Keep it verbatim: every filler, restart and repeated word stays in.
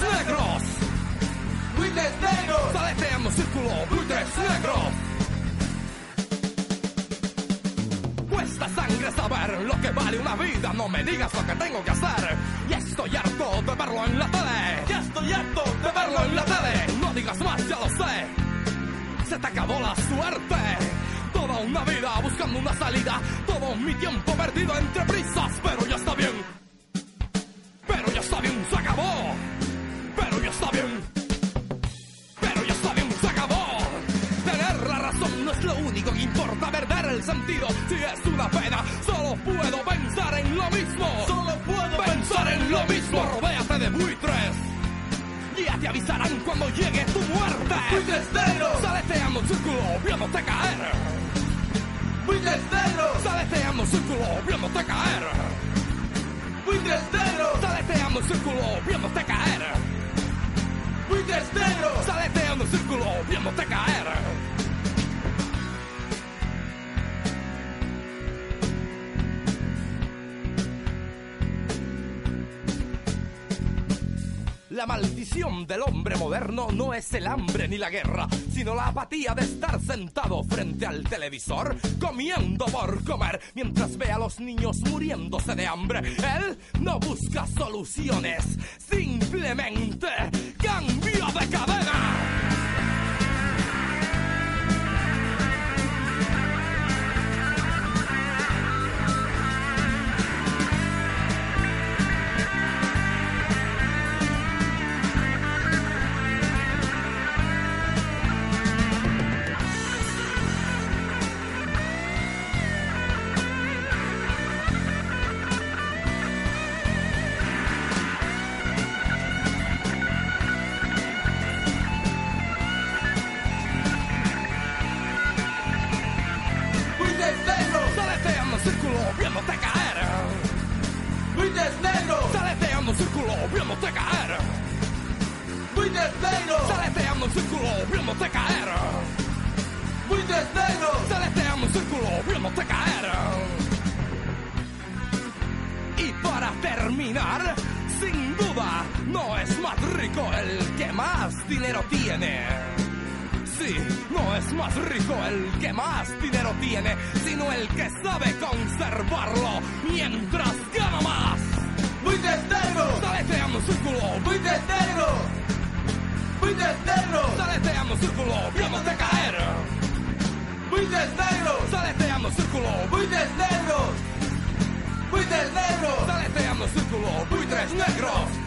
negros. Buitres negros. Aleteando círculo, buitres negros. Cuesta sangre saber lo que vale una vida. No me digas lo que tengo que hacer. Ya estoy harto de verlo en la tele. Ya estoy harto De verlo en la tele. No digas más, ya lo sé. Se te acabó la suerte. Toda una vida buscando una salida. Todo mi tiempo perdido entre prisas. Pero ya está bien. Pero ya está bien, se acabó. Pero ya está bien. Pero ya está bien, se acabó. Tener la razón no es lo único que importa. Perder el sentido si es una pena. Solo puedo pensar en lo mismo. Solo puedo Pensar en lo mismo. Rodéate de buitres. Ya te avisarán cuando llegue tu muerte. Buitres negros. Aleteando en círculo, viéndote caer. Buitres negros. Aleteando en círculo, viéndote caer. Buitres negros. Aleteando en círculo, viéndote caer. Buitres negros. Aleteando en círculo, viéndote caer. La maldición del hombre moderno no es el hambre ni la guerra, sino la apatía de estar sentado frente al televisor, comiendo por comer, mientras ve a los niños muriéndose de hambre. Él no busca soluciones, simplemente cambio de cadena. Viéndote caer. Buitres negros. Aleteando en círculo, viéndote caer. Buitres negros. Aleteando en círculo, viéndote caer. Buitres negros. Aleteando en círculo, viéndote caer. Y para terminar, sin duda, no es más rico el que más dinero tiene. Sí, no es más rico el que más dinero tiene, sino el que sabe conservarlo mientras gana más. Buitres negros. Aleteando en círculo, Buitres negros. Buitres negros. aleteando en círculo, viéndote caer. Buitres negros. Aleteando en círculo, Buitres negros. Buitres negros. aleteando en círculo, buitres negros.